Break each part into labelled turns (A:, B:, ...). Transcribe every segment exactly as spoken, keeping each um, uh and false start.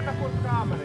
A: заход камери.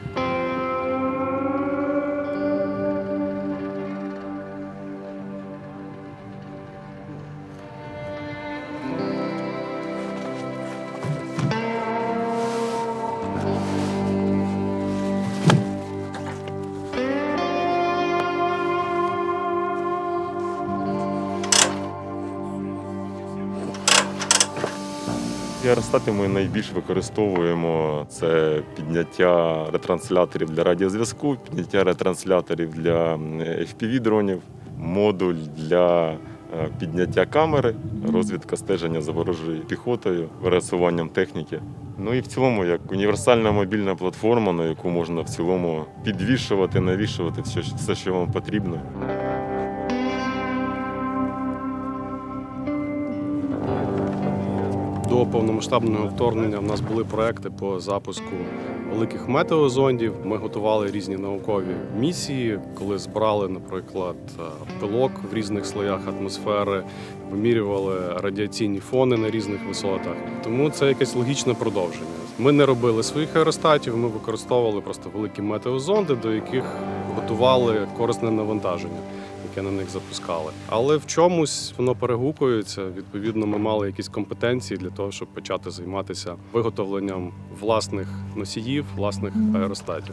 B: Аеростати ми найбільш використовуємо – це підняття ретрансляторів для радіозв'язку, підняття ретрансляторів для еф пі ві-дронів, модуль для підняття камери, розвідка стеження за ворожою піхотою, пересуванням техніки. Ну і в цілому як універсальна мобільна платформа, на яку можна в цілому підвішувати, навішувати все, все що вам потрібно.
C: До повномасштабного вторгнення в нас були проекти по запуску великих метеозондів. Ми готували різні наукові місії, коли збирали, наприклад, пилок в різних слоях атмосфери, вимірювали радіаційні фони на різних висотах. Тому це якесь логічне продовження. Ми не робили своїх аеростатів, ми використовували просто великі метеозонди, до яких готували корисне навантаження, яке на них запускали. Але в чомусь воно перегукується. Відповідно, ми мали якісь компетенції для того, щоб почати займатися виготовленням власних носіїв, власних аеростатів.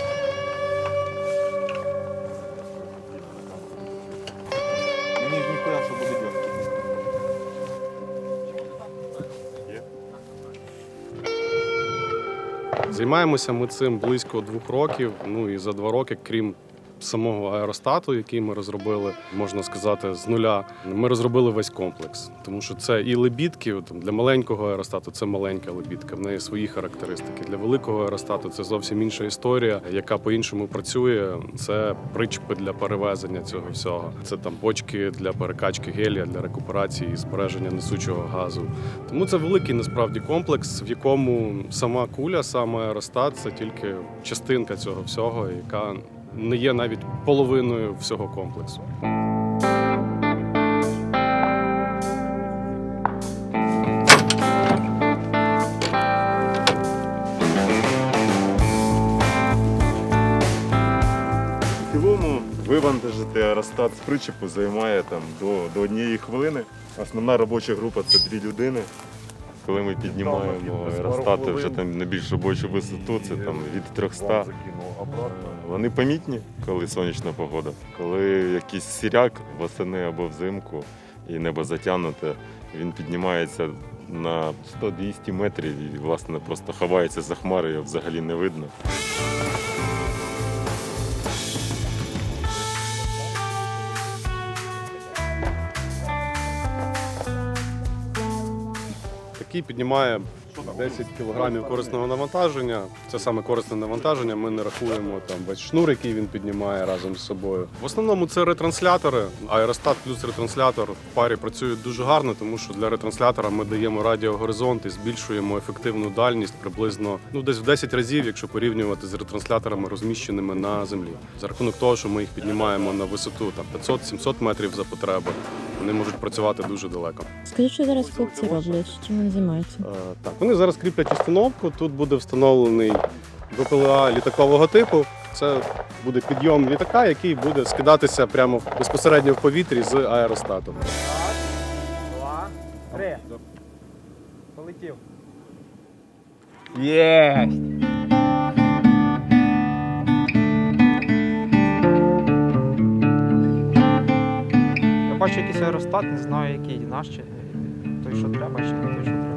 C: Займаємося ми цим близько двох років. Ну і за два роки, крім самого аеростату, який ми розробили, можна сказати, з нуля, ми розробили весь комплекс. Тому що це і лебідки, там, для маленького аеростату це маленька лебідка, в неї свої характеристики. Для великого аеростату це зовсім інша історія, яка по-іншому працює. Це причепи для перевезення цього всього. Це там бочки для перекачки гелія, для рекуперації і збереження несучого газу. Тому це великий насправді комплекс, в якому сама куля, сам аеростат – це тільки частинка цього всього, яка не є навіть половиною всього комплексу.
B: В цілому вивантажити аеростат з причепу займає там, до, до однієї хвилини. Основна робоча група – це дві людини. Коли ми піднімаємо аеростати вже там на більш робочу висоту, це там від трьохсот. Вони помітні, коли сонячна погода. Коли якийсь сіряк восени або взимку і небо затягнуте, він піднімається на сто-двісті метрів і, власне, просто ховається за хмари, його взагалі не видно.
C: Який піднімає десять кілограмів корисного навантаження. Це саме корисне навантаження, ми не рахуємо там весь шнур, який він піднімає разом з собою. В основному це ретранслятори. Аеростат плюс ретранслятор в парі працюють дуже гарно, тому що для ретранслятора ми даємо радіогоризонт і збільшуємо ефективну дальність приблизно ну, десь в десять разів, якщо порівнювати з ретрансляторами, розміщеними на землі. За рахунок того, що ми їх піднімаємо на висоту п'ятсот-сімсот метрів за потреби, вони можуть працювати дуже далеко.
D: Скажіть, що зараз хлопці роблять? Чим вони займаються?
C: Е, так, вони зараз кріплять установку. Тут буде встановлений ве пе ел а літакового типу. Це буде підйом літака, який буде скидатися прямо безпосередньо в повітрі з аеростату.
A: Раз, два, три. Полетів. Єсть!
E: Я бачу якийсь аеростат, не знаю який, наш чи той, що треба, чи не той, що треба.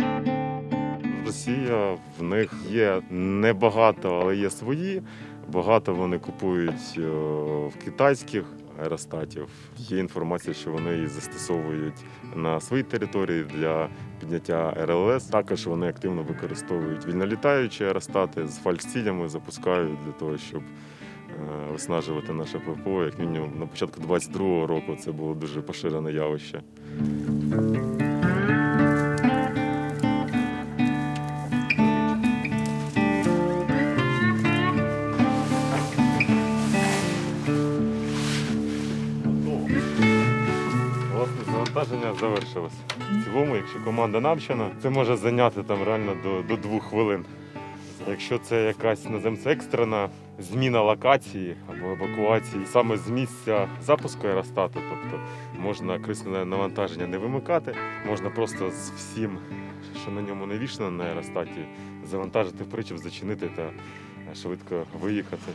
B: Росія, в них є небагато, але є свої. Багато вони купують в китайських аеростатів. Є інформація, що вони її застосовують на своїй території для підняття ер ел ес. Також вони активно використовують вільнолітаючі аеростати з фальшцілями, запускають для того, щоб виснажувати наше ППО. Як мінімум на початку двадцять другого року це було дуже поширене явище. Завантаження завершилось. В цілому, якщо команда навчена, це може зайняти там реально до, до двох хвилин Якщо це якась наземце екстрена зміна локації або евакуації саме з місця запуску аеростату, тобто можна крисне навантаження не вимикати, можна просто з всім, що на ньому навішано на аеростаті, завантажити в причіп, зачинити та швидко виїхати.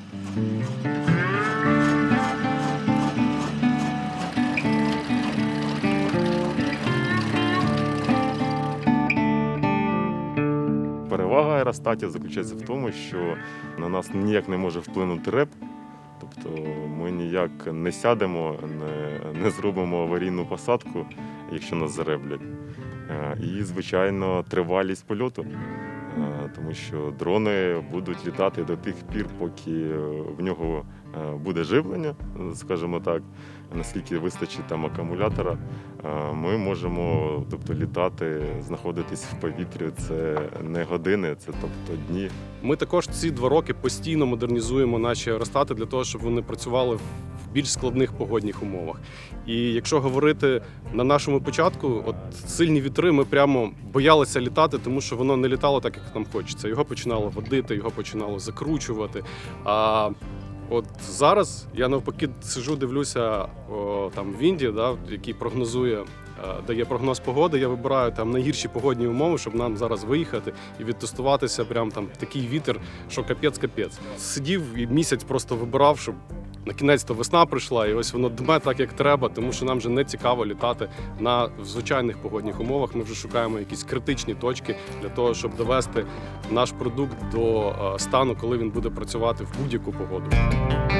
B: Перевага аеростатів заключається в тому, що на нас ніяк не може вплинути реп, тобто ми ніяк не сядемо, не, не зробимо аварійну посадку, якщо нас зареблять. І, звичайно, тривалість польоту, тому що дрони будуть літати до тих пір, поки в нього буде живлення, скажімо так, наскільки вистачить там акумулятора, ми можемо, тобто, літати, знаходитись в повітрі. Це не години, це тобто дні.
C: Ми також ці два роки постійно модернізуємо наші аеростати для того, щоб вони працювали в більш складних погодних умовах. І якщо говорити на нашому початку, от сильні вітри, ми прямо боялися літати, тому що воно не літало так, як нам хочеться. Його починало водити, його починало закручувати. А от зараз я навпаки сижу, дивлюся о, там в Вінді, да, який прогнозує, е, дає прогноз погоди. Я вибираю там найгірші погодні умови, щоб нам зараз виїхати і відтестуватися. Прям там такий вітер, що капець-капець. Сидів і місяць просто вибирав, щоб на кінець-то весна прийшла, і ось воно дме так, як треба, тому що нам вже не цікаво літати на звичайних погодних умовах. Ми вже шукаємо якісь критичні точки для того, щоб довести наш продукт до стану, коли він буде працювати в будь-яку погоду.